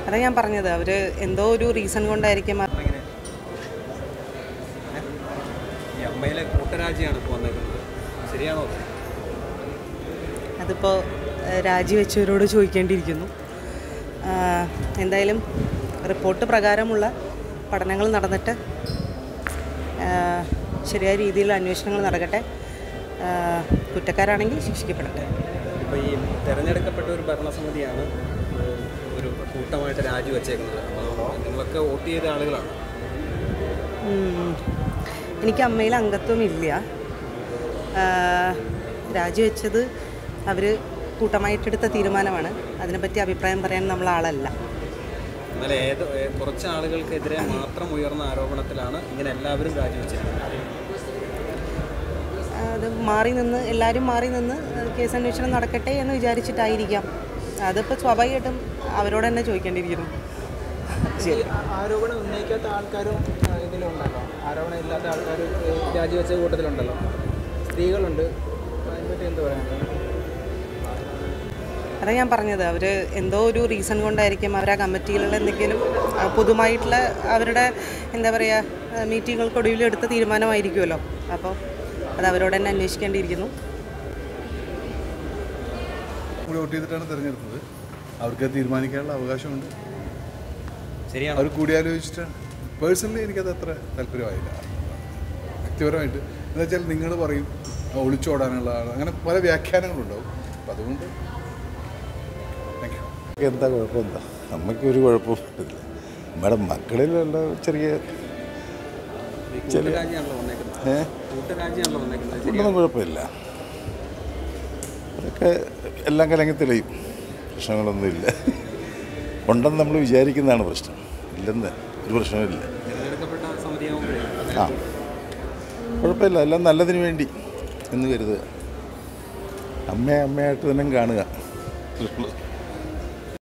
അതാ ഞാൻ പറഞ്ഞത്, അവർ എന്തോ ഒരു റീസൺ കൊണ്ടായിരിക്കും. അതിപ്പോൾ രാജിവെച്ചവരോട് ചോദിക്കേണ്ടിയിരിക്കുന്നു. എന്തായാലും റിപ്പോർട്ട് പ്രകാരമുള്ള പഠനങ്ങൾ നടന്നിട്ട് ശരിയായ രീതിയിൽ അന്വേഷണങ്ങൾ നടക്കട്ടെ. കുറ്റക്കാരാണെങ്കിൽ ശിക്ഷിക്കപ്പെടട്ടെ. ഇപ്പോൾ ഈ തിരഞ്ഞെടുക്കപ്പെട്ട ഒരു ഭരണസമിതിയാണ് ഒരു കൂട്ടമായിട്ട് രാജിവെച്ചേക്കുന്നത്. നിങ്ങളൊക്കെ വോട്ട് ചെയ്ത ആളുകളാണ്. എനിക്ക് അമ്മയിൽ അംഗത്വമില്ല. രാജിവെച്ചത് അവർ കൂട്ടമായിട്ടെടുത്ത തീരുമാനമാണ്. അതിനെപ്പറ്റി അഭിപ്രായം പറയാൻ നമ്മൾ ആളല്ല. എന്നാൽ കുറച്ച് ആളുകൾക്കെതിരെ മാത്രം ഉയർന്ന ആരോപണത്തിലാണ് ഇങ്ങനെ എല്ലാവരും രാജിവെച്ചിരിക്കുന്നത്. അത് എല്ലാവരും മാറി നിന്ന് കേസന്വേഷണം നടക്കട്ടെ എന്ന് വിചാരിച്ചിട്ടായിരിക്കാം. അതിപ്പോൾ സ്വാഭാവികമായിട്ടും അവരോട് തന്നെ ചോദിക്കേണ്ടിയിരിക്കുന്നു. ശരി. ആരോപണം ഉന്നയിക്കാത്ത ആൾക്കാരും ഇതിലുണ്ടല്ലോ, ആരോപണം ഇല്ലാത്ത ആൾക്കാർ രാജിവെച്ച കൂട്ടത്തിലുണ്ടല്ലോ, സ്ത്രീകളുണ്ട്. അതിനെപ്പറ്റി എന്ത് പറയാനുള്ളത്? അതാ ഞാൻ പറഞ്ഞത്, അവർ എന്തോ ഒരു റീസൺ കൊണ്ടായിരിക്കും അവർ ആ കമ്മിറ്റിയിലുള്ള എന്തെങ്കിലും പൊതുവായിട്ടുള്ള അവരുടെ എന്താ പറയുക മീറ്റിങ്ങുകൾക്കൊടുവിൽ എടുത്ത തീരുമാനമായിരിക്കുമല്ലോ. അപ്പോൾ അത് അവരോട് തന്നെ അന്വേഷിക്കേണ്ടിയിരിക്കുന്നു. വോട്ട് ചെയ്തിട്ടാണ് തിരഞ്ഞെടുത്തത്. അവർക്ക് തീരുമാനിക്കാനുള്ള അവകാശമുണ്ട്. ശരിയാണ്. അവർ കൂടിയാലോചിച്ചിട്ടാണ്. പേഴ്സണലി എനിക്കത് അത്ര താല്പര്യമായില്ല. വ്യക്തിപരമായിട്ട് എന്ന് വെച്ചാൽ നിങ്ങൾ പറയും ഒളിച്ചോടാനുള്ള അങ്ങനെ പല വ്യാഖ്യാനങ്ങളുണ്ടാവും. അപ്പം അതുകൊണ്ട് എന്താ കുഴപ്പം? എന്താ അമ്മയ്ക്കൊരു കുഴപ്പവും ഇല്ല. നമ്മുടെ മക്കളിലുള്ള ചെറിയ ഒന്നും കുഴപ്പമില്ല. അതൊക്കെ എല്ലാം കലങ്ങി തെളിയും. പ്രശ്നങ്ങളൊന്നുമില്ല. ഉണ്ടെന്ന് നമ്മൾ വിചാരിക്കുന്നതാണ് പ്രശ്നം. ഇല്ലെന്ന് ഒരു പ്രശ്നമില്ല. ആ കുഴപ്പമില്ല. എല്ലാം നല്ലതിന് വേണ്ടി എന്ന് കരുതുക. അമ്മയായിട്ട് തന്നെ കാണുക.